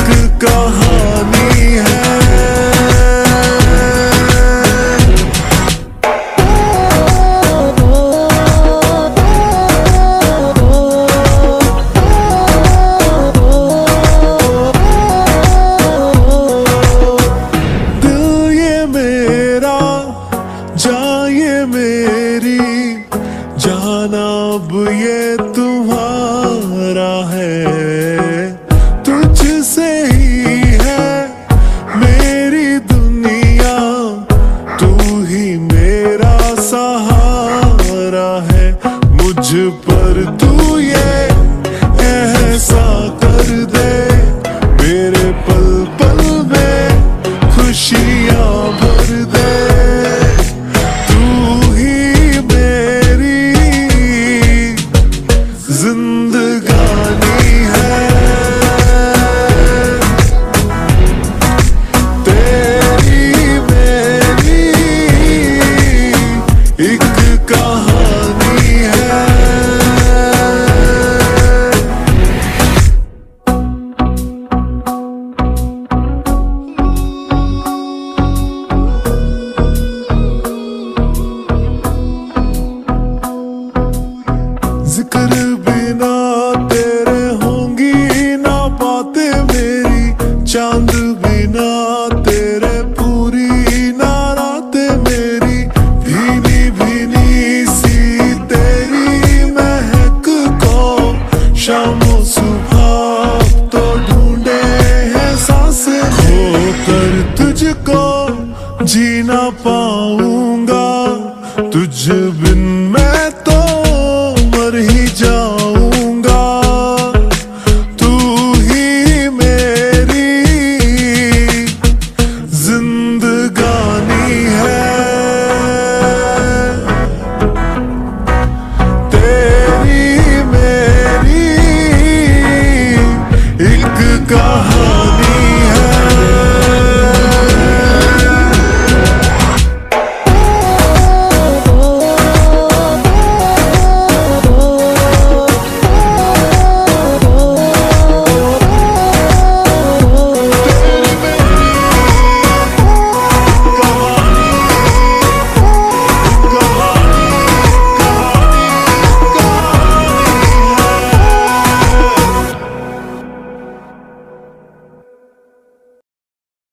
कहानी है। दिल ये मेरा, जान ये मेरी, जाना अब ये तुम्हारा है। तुझसे ही है मेरी दुनिया, तू ही मेरा सहारा है। मुझ पर तू ये ऐसा कर दे, मेरे पल पल में खुशियां भर दे। तू ही मेरी जिंदगानी है, तेरी मेरी एक कहानी है। जिक्र बिना तेरे होंगी ना बातें मेरी, चांद बिना तेरे पूरी ना रातें मेरी। भीनी भीनी सी तेरी महक को शामों सुबह तो ढूंढे हैं सांसें होकर